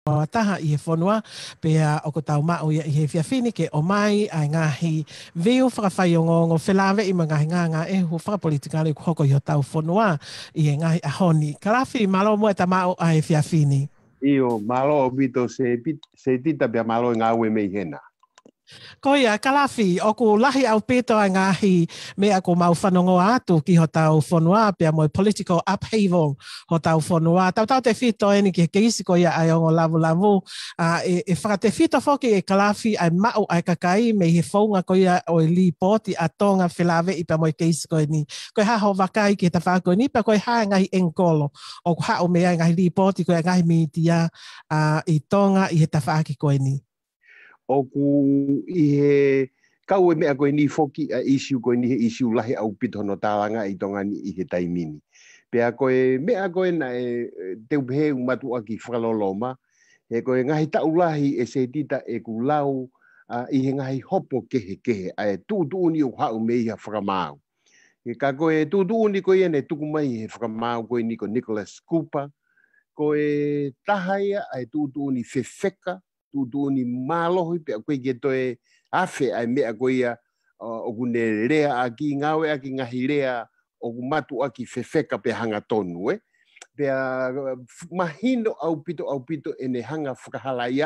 taha I he whanua, pea o ko tau mao ia I he whiawhini ke o mai ai ngahi viu whakawhai o ngongo whelawe I mga nganga e hu whakapolitikari ku hoko I ho tau whanua I he ngahi ahoni. Kalafi, malo mua ta mao ai he whiawhini. Io, malo obito se tita pia malo ngā ue mei hena. Koia, Kalafi, o ku lahi au PTOA ngahi mea ko mau whanongo atu ki ho tau whanua, pia moi political upheaval ho tau whanua. Tau te whito eni ki he keisi ko ia ai ongo Lavulavu. E whakate whito whoki e Kalafi ai mau ai kakai me he whaunga ko ia o li poti a Tonga whelawe I pia moi keisi ko eni. Koe haho wakai ki he ta whako ni, pia koe hae ngahi engkolo. O ku hao mea ngahi li poti ko ia ngahi mitia I Tonga I he ta whaki ko eni. O ku I he kau e mea koe ni foki a issue koe ni he issue lahi au pito no tālanga I Tonga ni I he taimini. Pea koe mea koe na te upehe umatu aki whakaloloma, he koe ngahi taulahi e se tita e ku lau I he ngahi hopo kehe, a e tūtuuni o hau mei ha whakamau. He ka koe tūtuuni koe ene tuku mai he whakamau koe ni ko Nicholas Cooper, koe tahaia a e tūtuuni whewheka, tūtuuni mālohi pe a koe ke toe awhe ai mea koe ia o kune rea aki ngawe aki ngahi rea o matu aki whewheka pe hanga tonu. Pea mahino au pito ene hanga whakahalai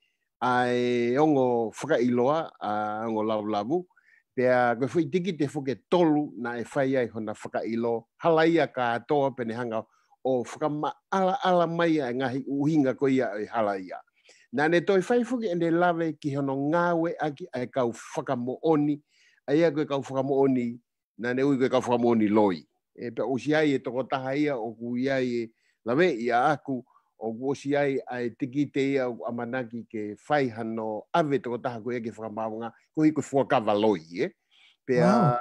ai ongo whakailoa a ongo Lavulavu. Pea koe whui tiki te whuke tolu na e whai ai hona whakailo halaia ka atoa pene hanga o whakama ala mai ai ngahi uhinga koe ia e halaia. Nā ne toi whaifuki ene lawe ki hono ngāwe aki ai kau whakamooni, ai koe kau whakamooni, nā ne ui koe kau whakamooni loi. E pe osi ai e toko taha ia o ku iai e lawe ia aku, o ku osi ai ai tiki te ia o amanaki ke whai hano ave toko taha koe ke whakamaunga, koe koe whakava loi, Pea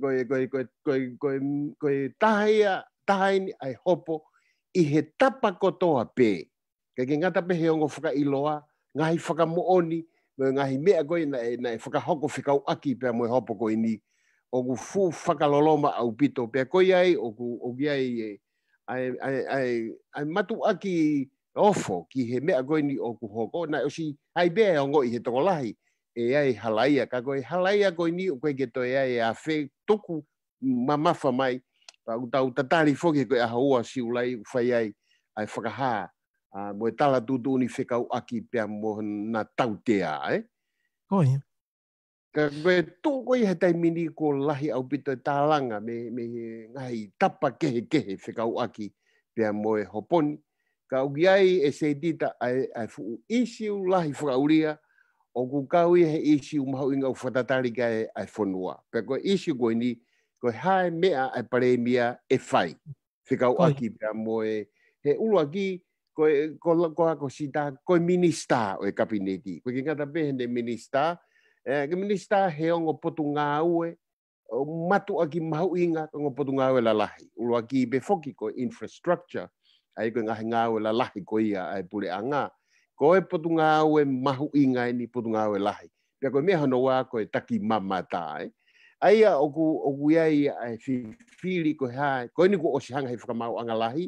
koe taha ia, taha ini ai hopo, I he tapa kotoa pē. Kei ke ngata pehe ongo whakailoa, ngahi whakamooni, ngahi mea koe na e whakahoko whikau aki pia moe hopo koe ni, o ku fu whakaloloma au pito, pia koe ai, o ku ai ai matu aki ofo ki he mea koe ni o ku hoko, na osi ai bea ongo I he tokolahi, e ai halaia, ka koe halaia koe ni o koe ke toi ai a whe toku mamafa mai, tau tatari whoki koe aha ua siulai, whai ai whakahaa, mo tala tūtūni whekau aki pia mo na tautea, Koi. Ka koe tōkoi he taimini ko lahi au pito tālanga me ngahi tapa kehe whekau aki pia mo e hoponi. Ka uki ai e se tita ai fu isiu lahi whakauria o ku kau he isiu mahau inga u whatatari ka ai whanua. Pia koe isiu koe ni koe hae mea ai paremia e whai whekau aki pia mo e he ulu aki ko Akosita, koe minista o e kabineti. Koe ki ngata pehene minista, ke minista he ongo potu ngā ue, o matu aki mahu inga ongo potu ngā ue lalahi. Ulu aki be foki ko infrastructure, ai koe ngahi ngā ue lalahi ko ia ai pule a ngā. Koe potu ngā ue mahu inga ni potu ngā ue lahi. Pia koe mea hono wā koe taki mamata. Aia oku iai ai whiwhiri koe hae, koe ni ko osihanga he whakamau anga lahi,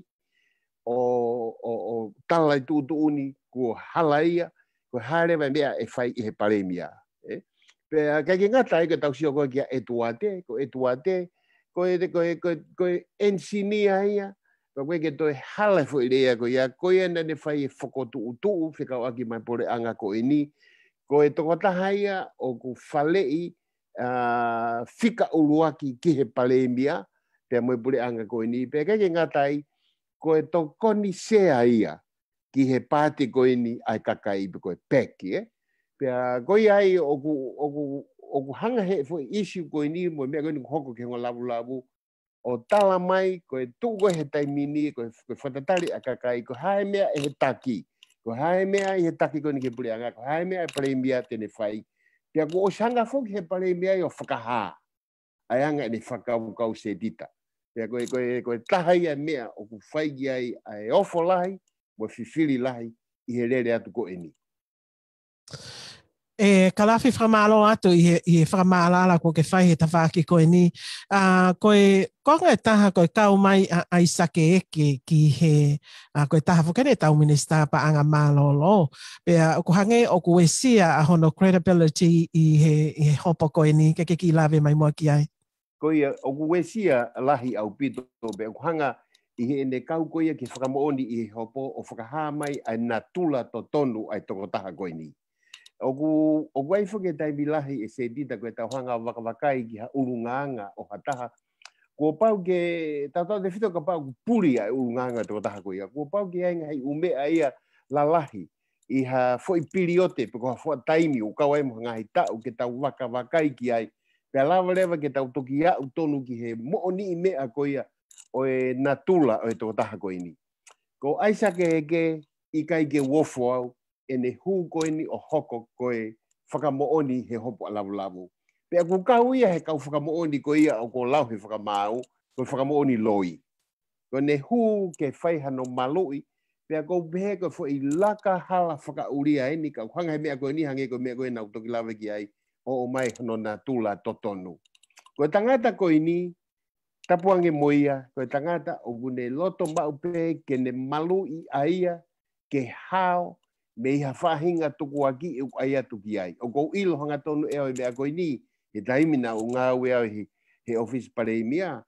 o talai tūtuuni ko halaia, ko harewa mea e whai I he paremia. Pea kei ngata e tau sio koe kia Etuate, ko Etuate, koe ensinia ia, koe ke toi hala fo irea ko ia, koe ena ne whai e whakotu whikau aki mai pore anga ko ini, koe toko taha ia o ku whalei whika uruaki ki he paremia, pea moe pore anga ko ini, pea kei ngata ai, koe to koni sea ia ki he pāti koe ni ai kakai koe peki, Pea koe ai oku hanga he fo issue koe ni mo mea koe ni hoko ke hongo Lavulavu o tala mai koe tuko he taimini koe whatatari a kakai ko hae mea e he taki. Ko hae mea I he taki koe ni ke pureanga, ko hae mea e paremia tene whai. Pea ko o sanga foki he paremia I o whakaha. Ai anga ni whakau se dita. Pea koe tahai a mea o ku whaigi ai ai ofo lahi, mo whiwhiri lahi, I he rere atu ko eni. Kalafi whamalo atu i whamalala ko ke whai he tawhaki koe ni. Koe konga e taha koe kau mai a isake eke ki he koe taha whakene tau minista pa anga malolo. Pea o hange o ku esia a hono credibility i he hopo koe ni ke ki lawe mai mua ki ai. Koe o ku esia lahi au pito pe o hanga i he ne kau koe ki whakamooni i he hopo o whakaha mai ai na tula to tonu ai toko taha koe ni. O guai whuke tai bilahi e se dita koe tau hanga wakawakai ki ha urunganga o hataha. Ko pau ke, tau te whito ka pau puri ai urunganga toko taha koe. Ko pau ke ainga hei umea ia lalahi i ha foi piriote pe ko ha fua taimi o kawai mo ngahi tau ke tau wakawakai ki ai. Pea lawa lewa ke tau toki au tonu ki he mooni i mea koe o e natula o e toko taha koe ni. Ko aisake heke i kai ke wofo au ene hu koe ni o hoko koe whakamooni he hopo Lavulavu. Pea ku kau ia he kau whakamooni koe ia o ko lau he whakamau, koe whakamooni loi. Ko ne hu ke whaihano malui, pea ko pehe koe fo i laka hala whakauria eni, kau hanga he mea koe ni hange koe mea koe nau toki lawe ki ai, o mai hano na tula totonu. Koe tangata koe ni, tapuange moia, koe tangata o gune loto maupe ke ne malui aia, ke hao, me iha whahinga tuku aki e ai atu ki ai. O kou ilo hanga tonu e oi mea koe ni, he taimina o ngā ue au he office pareimia,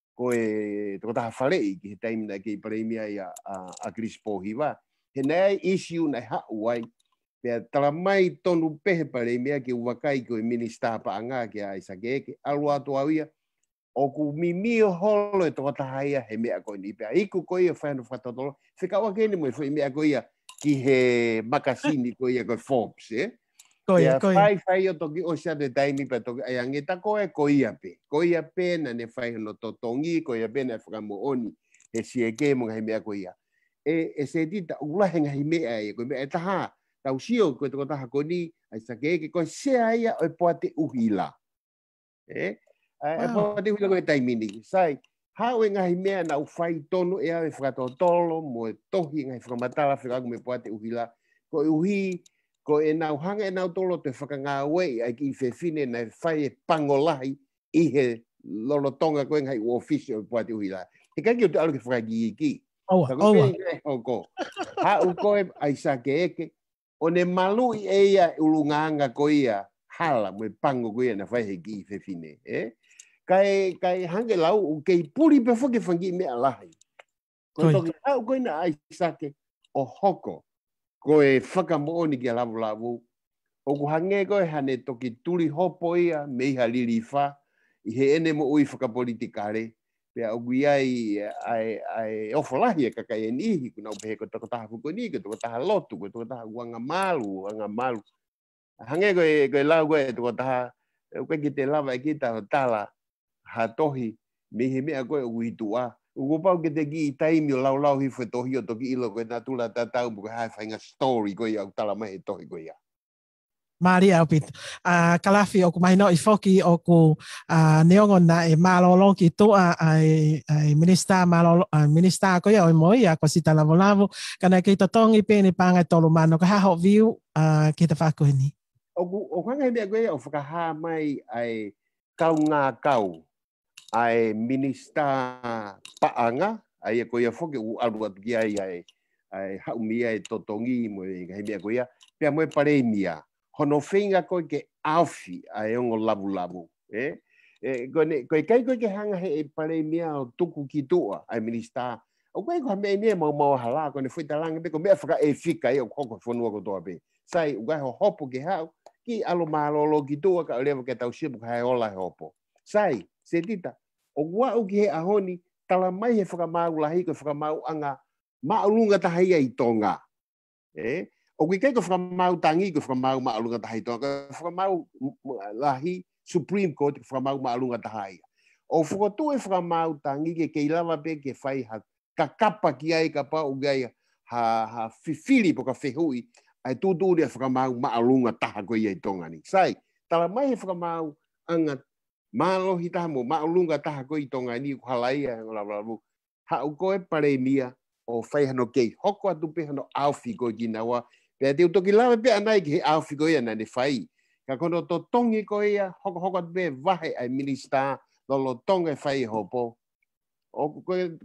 koe toko taha wharei ki he taimina ki pareimia i a Chris Pohiwa. He nei issue nei hau ai, pea talamai tonu pehe pareimia ki uwakai koe minister pa anga ki a Isakeke, alu atu au ia, o ku mimio holo e toko taha ia he mea koe ni, pea iku koe ia whaino whatotolo, whikawa kene mo i mea koe ia, ki he makasini ko ia ko Forbes, Koia. Whai o toki o sia de taimi pa toki ai angeta koe ko ia pe. Ko ia pe na ne whai no totongi, ko ia pe na whakamooni he sieke mo ngai mea ko ia. E se dita ulahe ngai mea e ko mea e taha, tau sio ko toko taha ko ni, ai sakeke ko sea ia o poate uhila. E poate uhila ko e taimini. Sai, hau e ngahi mea na uwhai tonu e awe whakatotolo mo e tohi ngai whakamatala whakaku me poate uhila. Ko e uhi, ko e nau hanga e nau tolo te whakangāwei ai ki i whewhine na whai e pangolahi i he lolo Tonga koe ngai u ofisio me poate uhila. He kai ki o te alu ke whakagi i ki. Oa. Hau koe ai sake eke, o ne malu i eia ulunganga ko ia hala mo e pango ko ia na whai he ki i whewhine. Kai hange lau kei puri pe foke whangi mea lahi. Ko toki au koe na ai sake o hoko ko e whakamooni ki a Lavulavu. O ku hange koe hane toki turi hopo ia me iha liri wha i he ene mo ui whakapolitikare. Pea o kui ai ofolahi e kakai e nihi kuna upehe ko toko taha fuko ni, ko toko taha lotu, ko toko taha wanga malu. Hange koe lau koe toko taha, koe ki te lava e kita o tala, ha tohi mihi mea koe o hitua. Uko pau ke te ki i taimi o lau hi fwe tohi o toki ilo koe nā tula tātau mo koe hai whainga story koe au tala mai he tohi koe ia. Mari au pito. Kalafi o ku mahino i foki o ku neongo na e malolo ki toa ai minister ko ia o moi Akosita Lavulavu kana ki totongi pene panga tolu mano ka ho view ki te whakoe ni. O hanga mea koe o whakaha mai ai kau ai minister paanga ai ko ia foke u alu atu ki ai haumia e totongi mo e mea koe ia pea mo e paremia. Hono whinga koe ke awhi ai ongo Lavulavu. Koe kai koe ke hanga he e pare mea o tuku ki tua ai minister. O koe koe mea mea mau hala koe ne whaitalanga pe ko mea whaka e whika e o koko whanua ko toa pe. Sai, ugai ho hopo ke hau ki alo malolo ki tua ka lewa ke tau sipu ka hai ola he hopo. Sai, se tita, o wau ki he ahoni tala mai he whakamau lahi koe whakamau anga maulunga tahia i Tonga. O kui kei ko whakamau tangi ko whakamau maalunga tahai tonga, whakamau lahi Supreme Court ko whakamau maalunga tahai. O whakatu e whakamau tangi ke kei lava pe ke whai ha kakapa ki ai ka pa ugai ha whiwhiri po ka whehui ai tūtūri e whakamau maalunga taha ko i Tonga ni. Sai, tala mai he whakamau anga mālohi taha mo maalunga taha ko i Tonga ni ko halai e Lavulavu. Ha u koe pare mia o whaihano kei hoko atu pe hano awhi ko ki nawa Pe te utoki lawe pe anai ki he awhi ko ia na ne whai. Ka kono to tongi ko ia, hoko te wahe ai minista, lolo tonga e whai hopo. O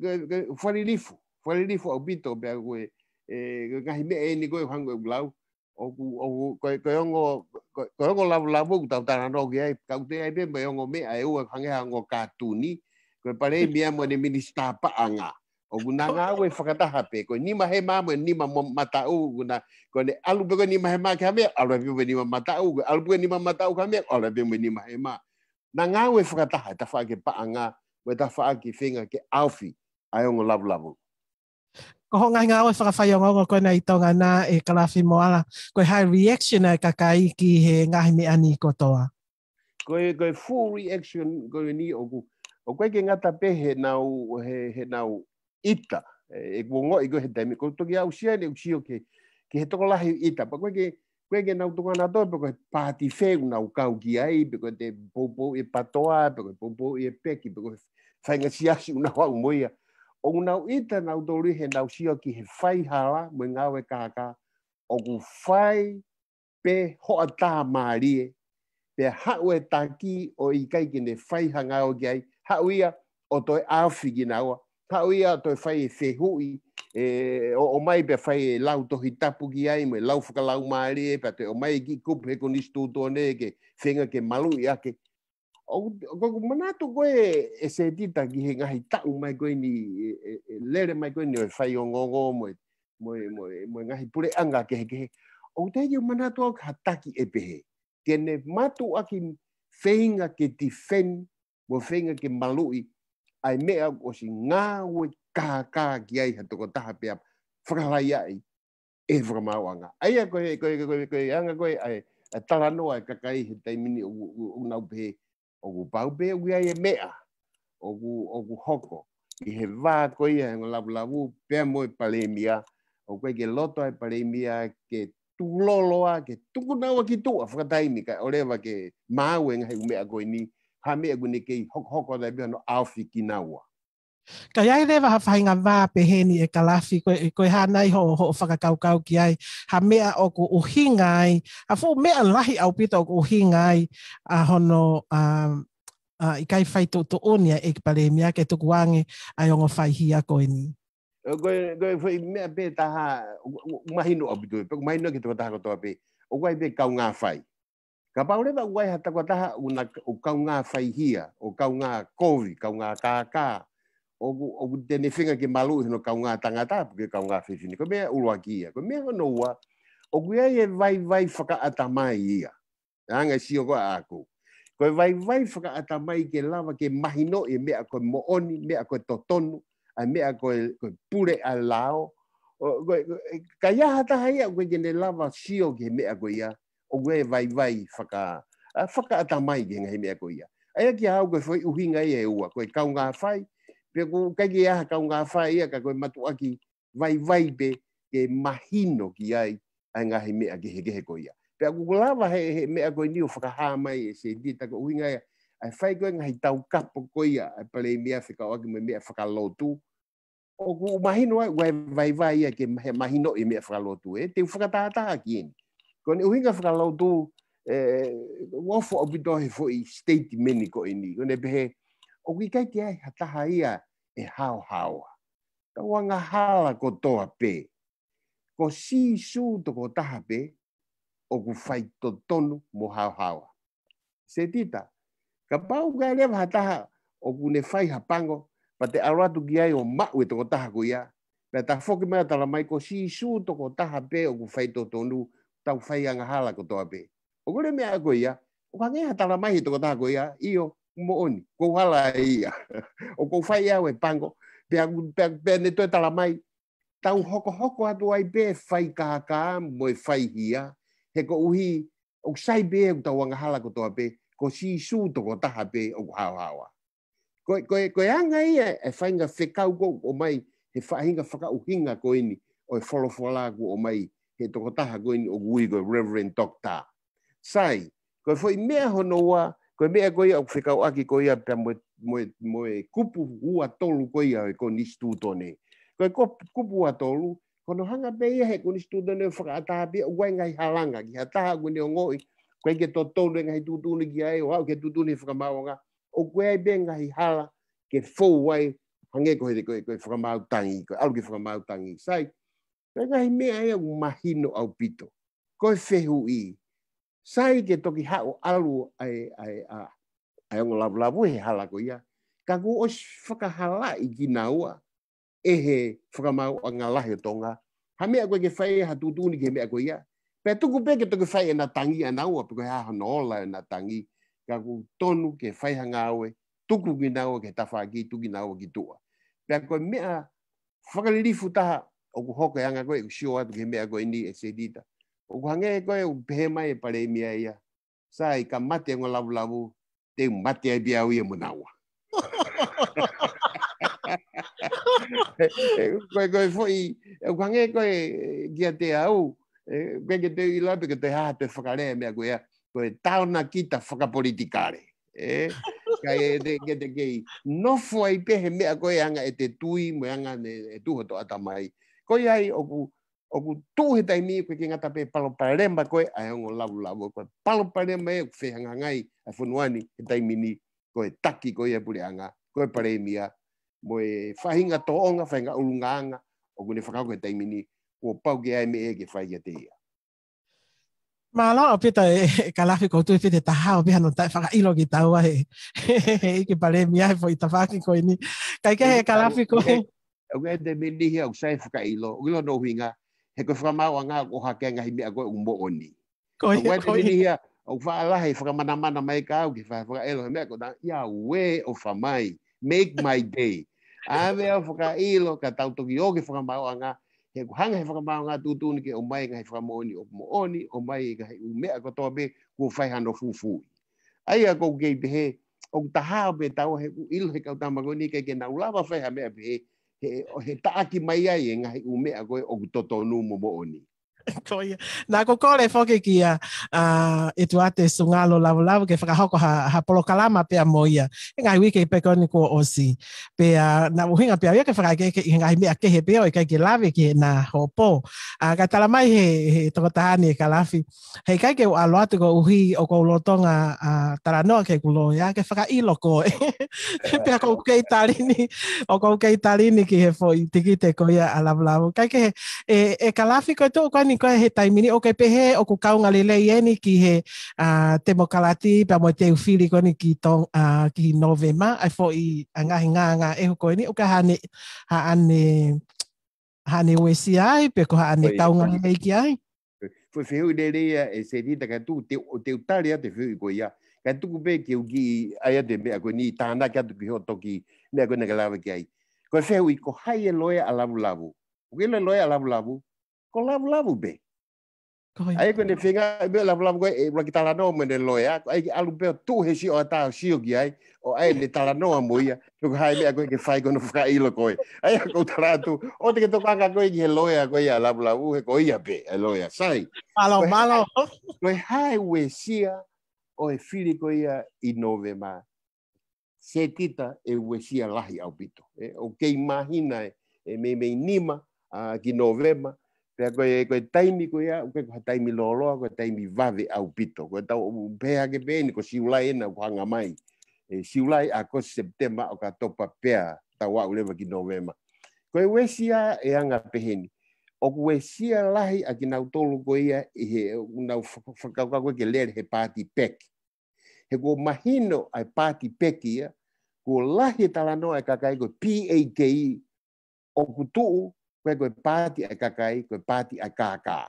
wharirifu au bito pe koe, ngahi me e ni koe hango e ulau. Koe ongo lavulavu tau tarano ki ai, kau te ai pe me ongo me ai ua hange hango kātuni, koe pare mia mo ne minista paanga. O guna ngā ue whakataha pe, koe nima he mā mo nima matau, koe ne alu pe koe nima he mā ki hamea, alu pe koe nima matau, alu pe nima matau ki hamea, alu pe koe nima he mā. Nā ngā ue whakataha, ta wha ke paanga, me ta wha ke whenga ke awhi, ai ongo lavulavu. Ko hongai ngā oi whakawhaionga koe nei Tonga nā e Kalafi Moala, koe hai reaction e kakai ki he ngahi me ani kotoa. Koe full reaction, koe ni oku, o koe ke ngata pe he nau ita, e kuongo i koe he taimi, koe toki au sia ne usio ke he toko lahi ita, pa koe ke nau toko ngā toi, pa koe pāti wheu nau kau ki ai, pa koe te popo e patoa, pa koe popo e peki, pa koe whainga siasi una wau moia. O nau ita nau tori he nau sio ki he whai hala, mo ngawe kāka, o ku whai pe hoa tā maarie, pe hau e taki o i kai ki ne whai hanga o ki ai, hau ia o toi awhi ki naua, hau ia o toi whai e whehui, o mai pe whai e lau tohi tapu ki ai, mo e lau whakalau maarie, pe te o mai ki kupu he konistu tōne ke whenga ke malu i ake. O manatu koe e se tita ki he ngahi tau mai koe ni lere mai koe ni o whai o ngongo mo ngahi pure anga ke he. O te i manatu au ka taki e pehe. Kene matu aki whenga ke ti when mo whenga ke malui ai mea o si ngā ue kā ki ai ha toko taha pia whakalai ai e whakamauanga. Aia koe anga koe ai taranoa e kakai he taimini o nau pehe. O pau pe ui ai e mea, o hoko, i he wā koe ia ngā lavulavu, pēr mo e palemia, o koe ke loto e palemia, ke tūloloa, ke tukunaua ki tua, whakataimi, ka orewa ke māu e ngahi umea koe ni, ha mea koe ne kei hoko dai pia no awhi ki naua. Ka iai rewa ha whainga wā peheni e Kalafi, koe hānei ho whakakaukau ki ai, ha mea o ko uhingai, ha fu mea lahi au pita o ko uhingai, a hono i kai whai to onia e ki pare mea ke tuku wange ai ongo whai hia koe ni. Koe whai mea pe taha, umahino au pito, pe umahino ki tuka taha kotoa pe, o koe pe kau ngā whai. Ka paurewa uai ha takua taha o kau ngā whai hia, o kau ngā kovi, kau ngā kākā, o tene whenga ke malu hino kau ngā tangata, ke kau ngā whiwhini. Ko mea urua kia. Ko mea hono ua, o kuia e vai whakaata mai ia. Anga sio koa aku. Ko vai whakaata mai ke lava ke mahino e mea koe mooni, mea koe totonu, a mea koe pure a lao. Ka iaha taha ia koe kene lava sio ke mea koe ia. O kuia e vai whakaata mai ke ngai mea koe ia. Aia ki hau koe whai uhinga ia e ua. Koe kau ngā whai, pe ko kai ke aha kau ngā whai ia ka koe matu aki vai pe ke mahino ki ai ai ngahi mea ke he ko ia. Pe aku lava he mea koe ni o whakaha mai e se dita ko uhinga ia ai whai koe ngahi tau kapo ko ia ai pale mea whikau aki me mea whakalotu. O ku mahino ai vai ia ke mahino i mea whakalotu e te whakataha ki eni. Ko ni uhinga whakalotu wafo au pito he fo i state meni ko eni. Ko ne pehe o ki kai ke ai hataha ia e hao. Ka wanga hala ko toa pe. Ko si su toko taha pe, o ku whai to tonu mo hao. Se tita, ka pau kai lewa hataha o ku ne whai hapango, pa te aratu ki ai o mau e toko taha ko ia. Pea ta whoki mea tala mai ko si su toko taha pe o ku whai to tonu, tau whai anga hala ko toa pe. O kore mea ko ia, o ka ngeha tala mai he toko taha ko ia, iyo, mo oni, ko hala ia. O ko whai au e pango, pea ne toi tala mai, tau hoko atu ai pe whai kākā mo e whai hia, he ko uhi, o sai pe o tau anga hala ko toa pe, ko si su toko taha pe o hao. Koe anga ia e whainga whekau ko o mai, he whainga whakauhinga ko ini, o e wholofola ko o mai, he toko taha ko ini o gui ko Reverend Doctor. Sai, koe whai mea honoa, koe mea koe au whekau aki koe ia pia mo e kupu ua tolu koe ia e ko nistu tone. Koe kupu ua tolu, kono hanga pe ia he kuni studa ne whakaatahapi o wai ngai halanga ki hataha kuni o ngoi koe ke totonu ngai tutuni ki ai o au ke tutuni whakamaonga o koe be ngai hala ke fou wai hange koe whakamau tangi koe alu ke whakamau tangi sai koe ngai mea ea mahino au pito koe whehu i sai ke toki hao alu ai ongo Lavulavu he hala ko ia ka ku os whakahala i ki naua e he whakamau a ngā lahi o Tonga. Ha mea koe ke whai ha tutuni ke mea koe ia. Pea tuku pe ke toke whai e na tangi a naua, pe koe haha noola e na tangi. Ka ku tonu ke whai ha ngāwe, tuku ki naua ke tawhaki, tuki naua ki tua. Pea koe mea whakalirifu taha o ku hoka anga koe, sio atu ke mea koe ni e se dita. O ku hange koe o pehe mai e pare mea ia. Sai ka mate ngā Lavulavu, te mate ai biau ia manaua. Koe foi o kange koe kia te au koe ke te ilape ke te haha te whakarea mea koe tauna kita whakapolitikare kai ke te kei nofo ai pehe mea koe anga e te tui mo anga e tuho to atamai koe ai oku tuhe taimi koe ke ngata pe paloparemba koe ai ongo Lavulavu koe paloparemba e whehanga ngai a whanuani e taimini koe taki koe e pule anga koe paremia mo e whahinga toonga, whahinga ulunganga, o kune whakau ke taimini, ko pau ke ai me e ke whai te ia. Mālo o pita e Kalafi koutu e pite taha o piha no tai whakailo ki taua he ke pare mia he po i tawhaki koe ni. Kai ke he Kalafi koe. O ke te menihi au sai whakailo, o ilo no hinga, he koe whakamau a ngā o hake ngahi mea koe umbo oni. O ke te menihi au whaalahe whakamanamana mai ka au ki whakailo he mea koe ta, ia we o whamai, make my day. Ave au whakailo ka tautoki o ke whakamau a ngā, he hanga he whakamau ngā tūtūni ke o mai ngahi whakamooni o mooni, o mai ngahi umea kotoa be kua whaihano fufui. Ai a kou kei pehe, o tahao pe tau he ilo he kautamagoni ke na ulawa whaiha mea pehe, he taaki mai ai e ngahi umea koe o totonu mo mooni. Nā ko kore whoke ki a Etuate Lavulavu ke whakahoko ha polo kalama pia moia. E ngai wike i pekoni ko osi. Pea na uhinga pia ia ke whakake i ngai mea kehe pia o i kai ke lawe ki na hopo. Ka talamai he tokotahani e Kalafi. Hei kai ke alo atu ko uhi o ko ulotonga taranoa ke kulo ia ke whakailo ko. Pea ko kei tarini o ko kei tarini ki he fo i tikite ko ia a Lavulavu. Kai ke e Kalafi ko tō kwani koe he taimini o ke pehe o ku kaunga lelei eni ki he temokalati pa mo te uwhiri koni ki ki Novema ai fo i ngahi nganga e hoko ni o ka hane uesi ai pe ko hane kaunga lelei ki ai. Foi fehu lelea e se rita ka tu te utari a te fehu ko ia. Ka tuku pe ki uki ai te mea koe ni tāna ki atu ki hoto ki mea koe naka lawa ki ai. Koe fehu i ko hai e loea a Lavulavu. O ke loea a Lavulavu. Ko Lavulavu be. Ai ko ne whinga, me Lavulavu koe, e waki talanoa me ne loea, ai ki alu peo tu he si o atao sio ki ai, o ai ne talanoa mo ia, tuku hai mea koe ke whai kono whakailo koe. Ai a kou taratu, o te ke tokanga koe ki he loea koe ia Lavulavu, he ko ia pe, e loea, sai. Malo. Koe hai ue sia, o e whiri koe ia i Novema. Se tita e ue sia lahi au pito. O kei mahina e me nima ki Novema, pea koe taimi koe ia, koe taimi loloa, koe taimi vave au pito. Koe tau pēha ke pēni, ko siulai ena ko hanga mai. Siulai a ko September o ka topa pēha tau au lewa ki Novema. Koe wesia e anga peheni. O koe sia lahi a ki nau tolu koe ia, nau whakauka koe ke lere he pāti peki. He ko mahino ai pāti peki ia, ko lahi talanoa e kakai koe PATI, o kutuu, koe pāti ai kakai, koe pāti ai kākā.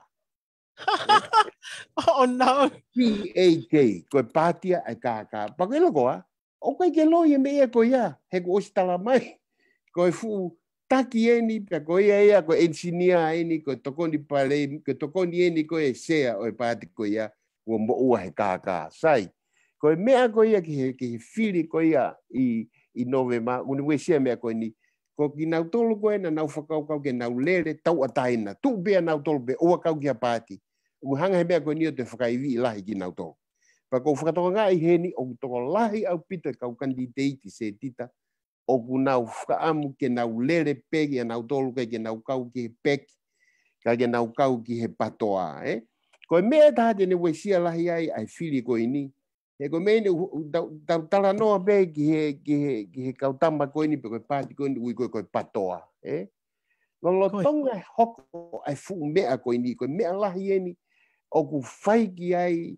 Oh no. PAK, koe pāti ai kākā. Pako ilo koa, o koe ke loia me ea koe ia, he ko osi tala mai. Koe fu taki eni, pia koe ia, koe engineer eni, koe tokoni pare, koe tokoni eni koe sea o e pāti koe ia, koe mo ua he kākā. Sai, koe mea koe ia ki he whiri koe ia i Novema, uni wesia mea koe ni, ko ki nau tolu koe na nau whakaukau ke nau lere tau ataina. Tu bea nau tolu be oa kau ki a pāti. Ugu hanga he mea koe ni o te whakaiwi i lahi ki nau tolu. Pa kou whakatoka ngā i heni, o toko lahi au pita kau kandideiti se tita, o ku nau whakaamu ke nau lere peki a nau tolu ke nau kau ki he peki, ka ke nau kau ki he patoa, Ko mea taha tene we sia lahi ai whiri ko ini. He ko mea tala noa be ki he kautama ko ini, pe koe pāti ko ini, ui koe patoa. Lolo tonga hoko ai fu mea ko ini, koe mea lahi eni, o ku whai ki ai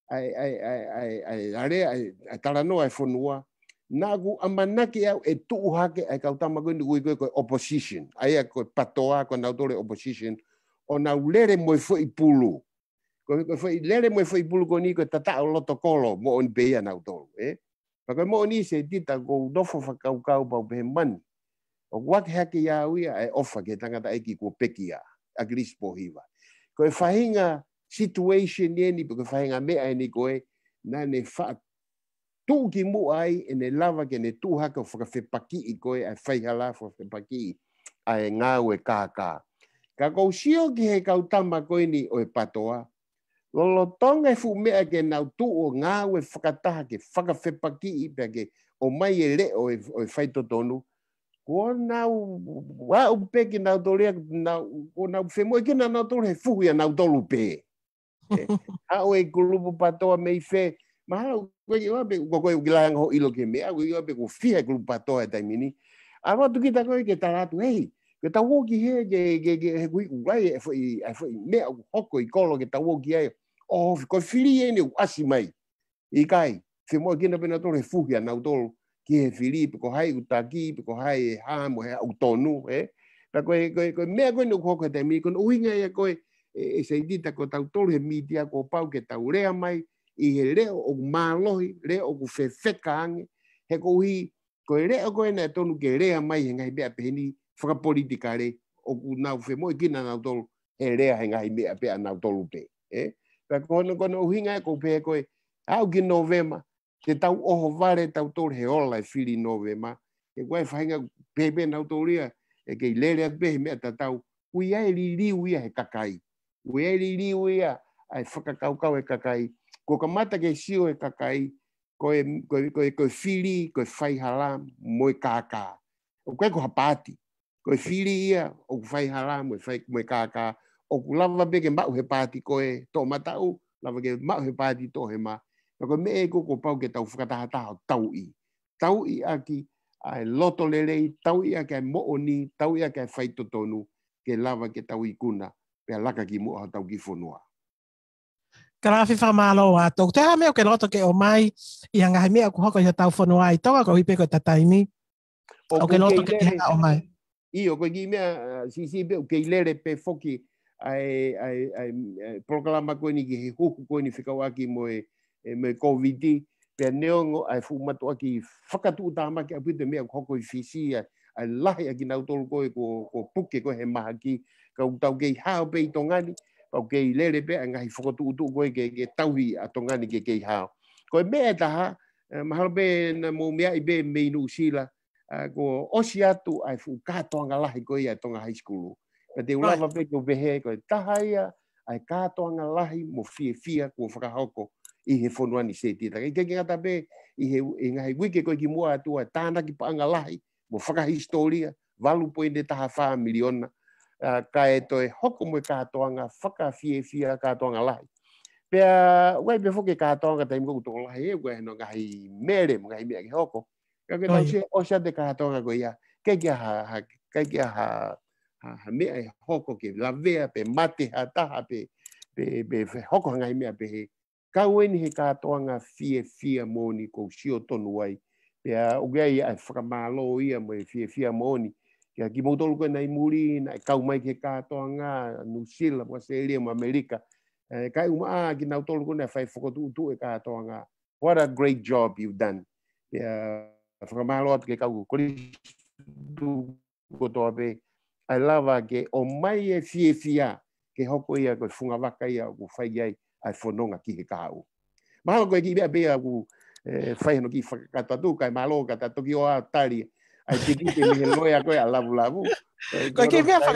tala noa ai whanua, nā ku amanaki au e tuu hake ai kautama ko ini, ui koe opposition. Ai a koe patoa, koe nau tore opposition, o nau lere moe fo i pulu. Ko foi lere mo foi pulu ko ni ko tata o loto kolo mo on beia na utolo pa ko mo ni se tita ko dofo fa kau pa be man o wat hake ya ui ai ofa ke tangata eki ko pekia a grispo hiva ko fahinga situation ni ko fahinga me ai ni ko na ne fa tu ki mu ai ene lava ke ne tu haka fa fe paki ko ai fai hala fa fe paki ai ngawe kaka ka ko sio ki he kau tama ko ni o patoa Lolo tonga fu mea ke nau tu o ngā ue whakataha ke whakawhepaki i pia ke o mai e le o e whaito tonu. Ko nau wau peke nau torea, ko nau whemoe ke nau tolu he fuhu ia nau tolu pe. Hao e kulupu patoa mei whe, mahalo koe ki wape, ko koe ukilahanga ho ilo ke mea, koe wape ko whia kulupu patoa e taimini. Aroa tuki ta koe ke taratu, hei, ke ta woki he, ke kui urai e whai mea hoko i kolo ke ta woki he, o ko fili ene asi mai i kai se mo kina pena tole fugia na utolo ki he fili ko hai utaki ko hai ha mo he autonu pa ko me ko no ko te mi ko uinga e ko e se dita ko ta utolo he media ko pau ke ta urea mai i he leo o malohi leo o fe fekange he ko hi ko leo ko na tonu ke rea mai ngai be peni fra politika le o na fe mo kina na utolo he rea ngai be pe na utolo pe Ka kono uhinga ko pe ko au ki novema te tau oho vare tau tore he ola e whiri novema e koe whainga pepe nau toria e kei lere at pehe mea tau ui ai ririu ia he kakai ui ai ririu ia ai whakakaukau e kakai ko ka mata ke sio e kakai koe whiri koe whai halam moe kaka o koe ko hapati koe whiri ia o whai halam moe kaka o kulava beke mau he pāti koe tō matau, lava ke mau he pāti tō he ma. Ko me e ko pau ke tau whakatahataha tau i. Tau i aki ai loto lelei, tau i aki ai mooni, tau i aki ai whaito tonu, ke lava ke tau i kuna, pia laka ki mua tau ki whonua. Kalafi whamalo a tō. Te ha mea ke loto ke o mai, i anga he mea ku hoko i tau whonua i tonga ko hipe ko tataimi. O ke loto ke hanga o mai. I o ko ki mea, si pe o ke lere pe foki, ai proklama ko ni ki huku ko ni whikawaki mo e COVID pe neongo ai fumatu aki whakatu tama ki apite mea hoko i fisi ai lahi aki nau tolu ko puke ko he mahaki ka utau kei hao pe i tongani pau kei lere pe ngahi whakatu utu ko ke tauhi a tongani ke kei hao ko mea taha mahalo pe na mo mea i be meinu sila ko osi atu ai fu katoanga lahi ko i a tonga high school Ka te ulava pe ko vehe ko tahaia ai katoanga lahi mo fia ko whakahoko i he whonuani se tita. Ke ngata pe i ngahi wike ko ki mua atua tāna ki paanga lahi mo whakahistoria walu poinde taha wha miliona ka e toi hoko mo katoanga whakafia katoanga lahi. Pea wai pe whoke katoanga taimi ko utoko lahi e koe no ngahi mere mo ngahi mea ki hoko. Ka ke tau se osia te katoanga ko ia ke kia ha mea e hoko ke lavea pe mate hataha pe hoko hangai mea pe he kaueni he katoanga fia moni ko sio tonu ai pea ugai ai whakamalo ia mo e fia moni kia ki motolu koe nai muri na kau mai ke katoanga Nusila mo Australia mo Amerika kai uma ki nau tolu koe na whai whakotu e katoanga what a great job you've done pea whakamalo atu ke kau koristu kotoa pe ai lava ke o mai e fia ke hoko ia ko funga waka ia ko whai ai ai whanonga ki he kāu. Mahalo koe ki bea bea ku whai no ki whakatatu kai malo kata toki o a tari ai te ki te mihe loea koe a Lavulavu. Koe ki bea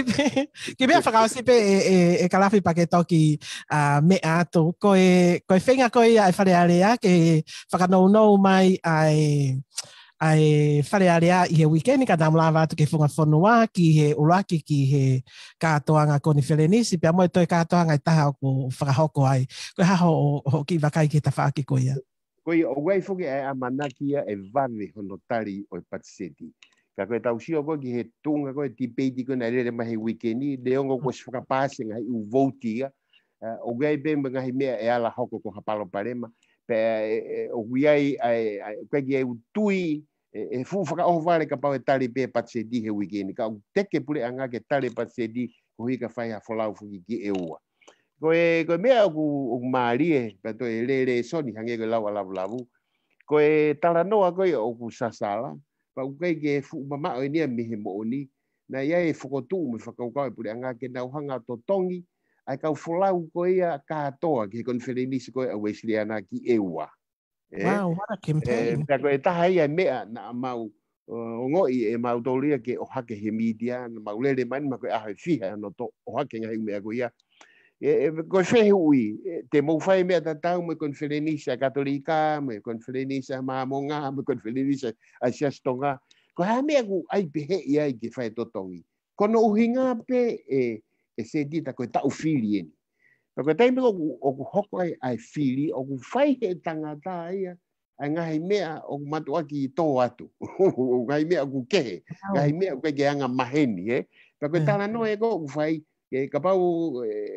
whakaosi pe e Kalafi pake toki me atu. Koe whenga koe ai whare area ke whakanou mai ai ai whare area i he weekend ka namlawa atu ke whunga whanua ki he uraki ki he kātoanga koni whelenisi pia moe toi kātoanga i taha o ko whakahoko ai koe haho o ki wakai ki ta whaaki ko ia. Koe o wai whuki ai amanakia e vave hono tari o i patiseti. Ka koe tau sio koe ki he tunga koe ti peiti koe na rere mahi weekendi, le ongo koe si whakapāse ngai u vouti ia. O gai be ngahi mea e ala hoko ko hapalo parema. Pe o guiai koe ki e u tui e fu whakaoho wale ka pau e tari pe patiseti he weekendi. Ka o teke pule anga ke tari patiseti ko hika whai ha wholau fuki ki e ua. Koe mea o maarie, pato e le soni hange ko lau Lavulavu. Koe talanoa koe o ku sasala, pa ukai ke fu mama o nia mihe mo oni, na ia e whakotu me whakaukau e pure anga ke nau hanga to tongi, ai kau wholau koe a katoa ke konferenisi koe a Wesleyana ki eua. Wow, what a campaign. Pea koe taha ia mea na mau o ngoi e mau taulia ke o hake he media, na mau lele mani ma koe ahe whiha no to o hake ngai mea koe ia. Koe whehe ui, te mawhai mea tatau me konferenisa katolika, me konferenisa maamonga, me konferenisa asias Tonga. Ko ha mea ku ai pehe i ai ke whai totongi. Kono uhinga pe e se dita koe tau whiri eni. Koe taime o ku hoko ai whiri, o ku whai he tangata ia, ai ngahi mea o ku matu aki i tō atu. Ngahi mea o ku kehe, ngahi mea o koe ke anga maheni. Koe tala no e ko ku whai, ke kapau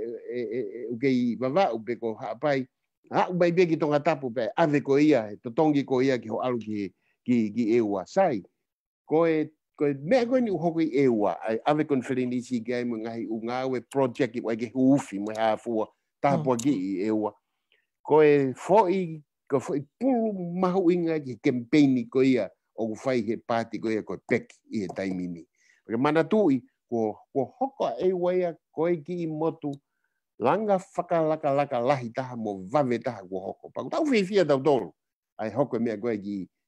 ukei vavau pe ko hapai bai be ki tonga tapu pe ave ko ia to tongi ko ia ki ho alu ki eua sai ko me ko ni ho ki eua ave konferenisi game ngai unga we project wa ke ufi mo ha fu tapu ki eua ko foi pulu mahu inga ki campaign ko ia o fai he party ko ia ko pek i he taimini porque mana tui ko hoko e waia koe ki motu langa whakalaka lahi taha mo vave taha ko hoko. Pau tau whiwhia tau tolu. Ai hoko mea koe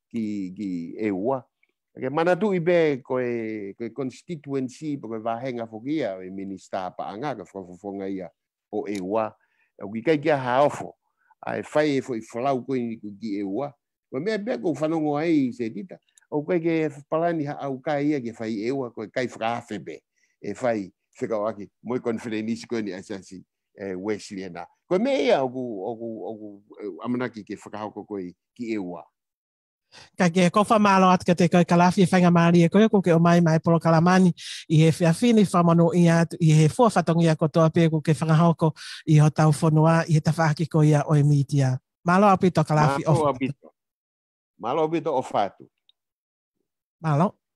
ki e ua. Ke mana tu ibe koe constituency po koe wahenga whokia e minister pa anga ka whafonga ia o e ua. O ki kai kia haofo. Ai whai e fwoi whalau koe ni ki e ua. Koe mea bea ko whanongo ai se dita. O koe ke palani ha au kai ia ke whai e ua koe kai whakawhebe. E whai whikau aki, moi konferenisi koe ni asasi Wesleyana. Koe mea oku amanaki ke whakahauko koe ki eua. Ka ke kofa malo at ka te koe Kalafi e whainga maari e koe ko ke o mai polo kalamani i he whiawhini whamano i atu i he fuawhatongi a kotoa pe ko ke whangahauko i ho tau whanua i he tawhaki ko ia o e media. Malo apito Kalafi o Malo apito o whatu. Malo.